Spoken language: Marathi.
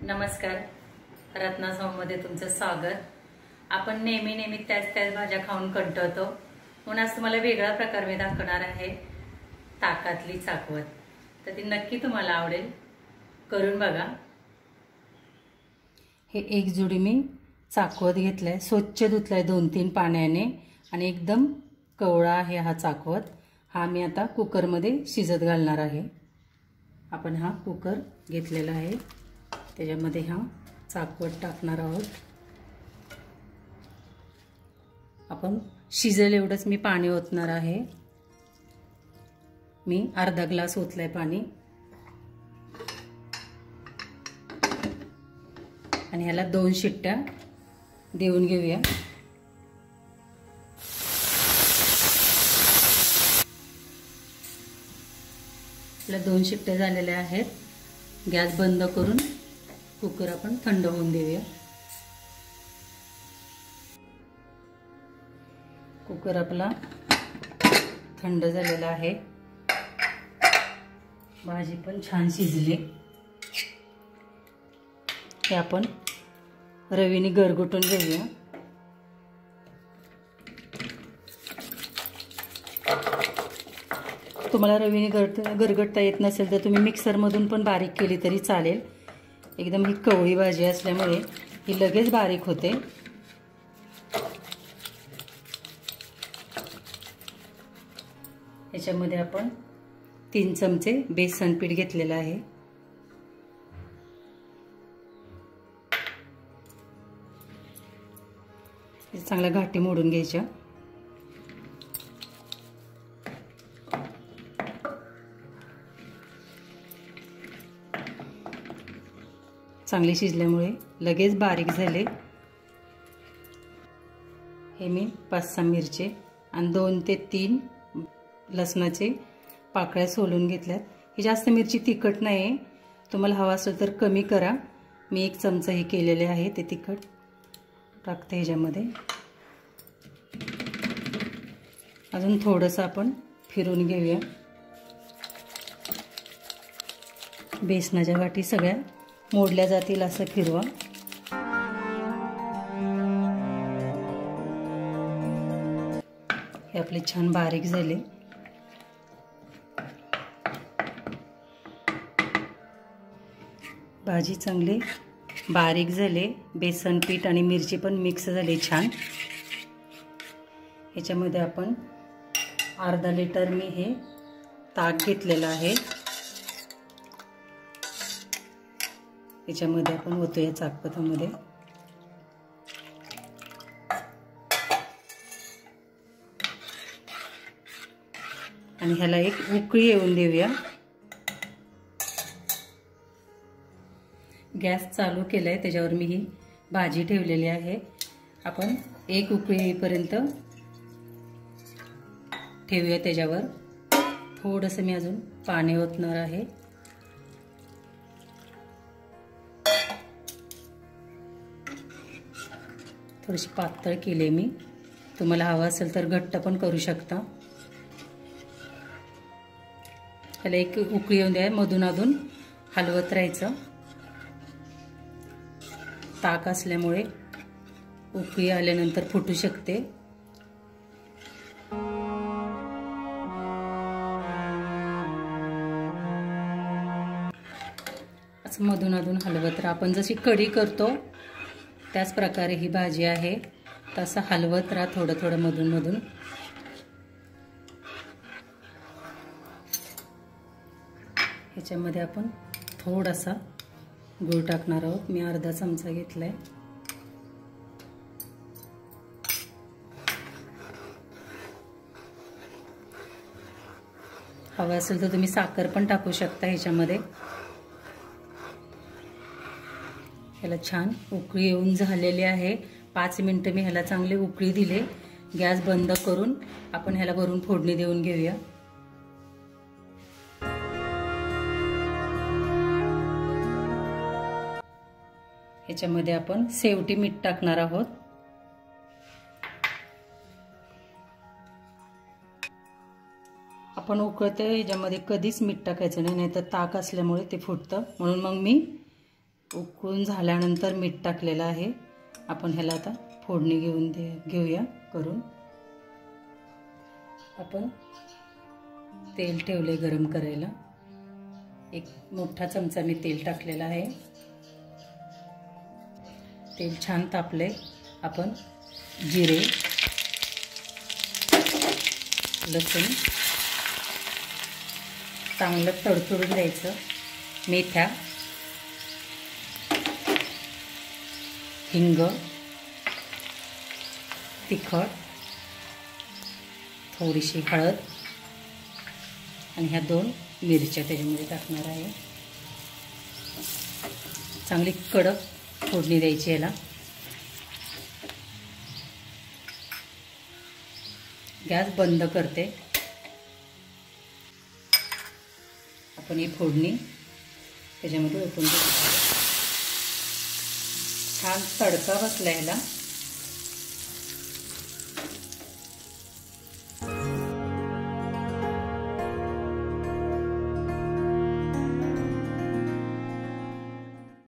नमस्कार, रत्ना सॉंगमध्ये तुमचं स्वागत। आपण नेहमी त्याच भाज्या खाऊन कंटाळतो, म्हणून आज तुम्हाला वेगळा प्रकार मी दाखवणार आहे, ताकातली चाकवत। तर ती नक्की तुम्हाला आवडेल, करून बघा। हे एक जुडी मी चाकवत घेतलाय, स्वच्छ धुतलाय 2-3 पाण्याने आणि एकदम कवळा आहे हा चाकवत। हा मी आता कुकर मध्ये शिजत घालणार आहे। आपण हा कुकर घेतलेला आहे, त्याच्यामध्ये हा चाकवत टाकणार आहोत। आपण शिजेल एवढंच मी पाणी ओतणार आहे। मी अर्धा ग्लास ओतलाय पाणी आणि ह्याला 2 शिट्ट्या देऊन घेऊया। आपल्या 2 शिट्ट्या झालेल्या आहेत। गॅस बंद करून कुकर आपण थंड होऊन देऊया। कुकर आपला थंड झालेला आहे, भाजी पण छान शिजली। हे आपण रवीने गरगुटून घेऊया। तुम्हाला रवीने गरगटता येत नसेल तर तुम्ही मिक्सर मधून पण बारीक केली तरी चालेल। एकदम ही कवळी भाजी असल्यामुळे ही लगेच बारीक होते। याच्यामध्ये आपण 3 चमचे बेसन पीठ घेतलेलं आहे। चांगला घाटी मोडून घ्यायच्या। चांगले शिजल्यामुळे लगेच बारीक झाले। हे मी 5-6 मिरची आणि 2 ते 3 लसणाचे पाकळ्या सोलून घेतल्यात। ही जास्त मिरची तिखट नाही, तुम्हाला हवा असेल तर कमी करा। मी 1 चमचा हे केलेले आहे, ते तिखट टाकते ह्याच्यामध्ये। अजून थोडंसं आपण फिरून घेऊया। बेसनाच्या गाठी सगळ्या मोडल्या जातील असं फिरवा। हे आपले छान बारीक झाले। भाजी चांगली बारीक झाले, बेसन पीठ आणि मिरची पण मिक्स झाले छान। ह्याच्यामध्ये आपण अर्धा लिटर मी हे ताक घेतलेलं आहे, याच्यामध्ये आपण ओतूया चाकवतामध्ये। आणि ह्याला एक उकळी येऊन देऊया। गॅस चालू केलाय, त्याच्यावर मी ही भाजी ठेवलेली आहे। आपण एक उकळी येईपर्यंत ठेवूया। त्याच्यावर थोडंसं मी अजून पाणी ओतणार आहे। थोडीशी पातळ केली मी, तुम्हाला हवं असेल तर घट्ट पण करू शकता। त्याला एक उकळी येऊन द्या, मधून अधून हलवत राहायचं। ताक असल्यामुळे उकळी आल्यानंतर फुटू शकते। असं मधून अधून हलवत राहा। आपण जशी कढी करतो त्याच प्रकारे ही भाजी आहे, तसं हलवत राहा थोडं थोडं मधून मधून। ह्याच्यामध्ये आपण थोडासा गूळ टाकणार आहोत, मी अर्धा चमचा घेतलाय। हवं असेल तर तुम्ही साखर पण टाकू शकता ह्याच्यामध्ये। ह्याला छान उकळी येऊन झालेली आहे। 5 मिनिटं मी ह्याला चांगली उकळी दिली। गॅस बंद करून आपण ह्याला भरून फोडणी देऊन घेऊया। ह्याच्यामध्ये आपण शेवटी मीठ टाकणार आहोत। आपण उकळते ह्याच्यामध्ये कधीच मीठ टाकायचं नाही, नाहीतर ताक असल्यामुळे ते फुटतं। म्हणून मग मी उकळून झाल्यानंतर मीठ टाकलेलं आहे. आपण ह्याला आता फोडणी घेऊया करून. आपण तेल ठेवले गरम करायला. एक मोठा चमचा मी तेल टाकलेला आहे. तेल छान तापले. आपण जिरे, लसूण चांगलं तडतडून द्यायचं. मेथ्या, हिंग, तिखट, थोडीशी हळद आणि ह्या 2 मिरच्या त्याच्यामध्ये टाकणार आहे. चांगली कडक फोडणी द्यायची याला. गॅस बंद करते. आपण ही फोडणी त्याच्यामध्ये ओतून देऊ. छान तडका बसला ह्याला.